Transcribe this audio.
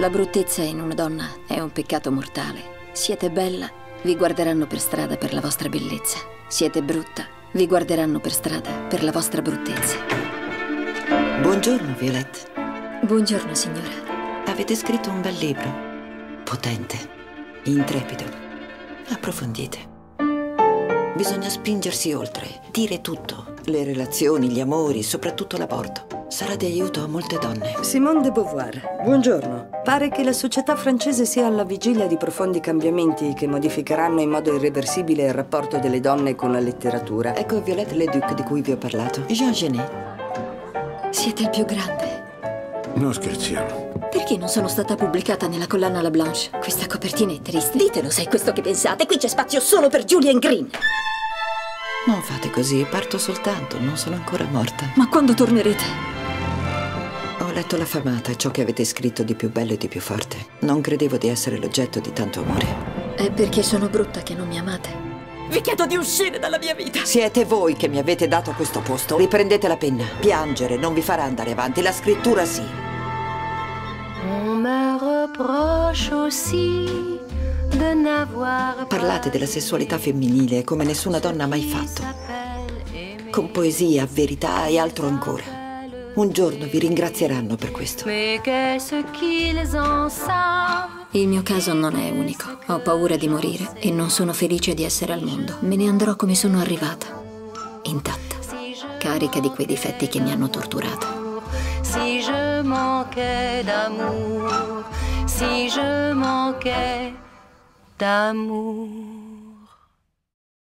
La bruttezza in una donna è un peccato mortale. Siete bella, vi guarderanno per strada per la vostra bellezza. Siete brutta, vi guarderanno per strada per la vostra bruttezza. Buongiorno, Violette. Buongiorno, signora. Avete scritto un bel libro. Potente, intrepido. Approfondite. Bisogna spingersi oltre, dire tutto. Le relazioni, gli amori, soprattutto l'aborto. Sarà di aiuto a molte donne. Simone de Beauvoir, buongiorno. Pare che la società francese sia alla vigilia di profondi cambiamenti che modificheranno in modo irreversibile il rapporto delle donne con la letteratura. Ecco Violette Leduc di cui vi ho parlato. Jean Genet. Siete il più grande. Non scherziamo. Perché non sono stata pubblicata nella collana La Blanche? Questa copertina è triste. Ditelo se è questo che pensate. Qui c'è spazio solo per Julian Green. Non fate così, parto soltanto, non sono ancora morta. Ma quando tornerete? Ho letto l'affamata, ciò che avete scritto di più bello e di più forte. Non credevo di essere l'oggetto di tanto amore. È perché sono brutta che non mi amate. Vi chiedo di uscire dalla mia vita. Siete voi che mi avete dato questo posto. Riprendete la penna. Piangere non vi farà andare avanti, la scrittura sì. On me reproche aussi de n'avoir. Parlate della sessualità femminile come nessuna donna ha mai fatto. Con poesia, verità e altro ancora. Un giorno vi ringrazieranno per questo. Mais qu'est-ce qu'ils en savent? Il mio caso non è unico. Ho paura di morire e non sono felice di essere al mondo. Me ne andrò come sono arrivata. Intatta. Carica di quei difetti che mi hanno torturata. Si je manquais d'amour, si je manquais d'amour.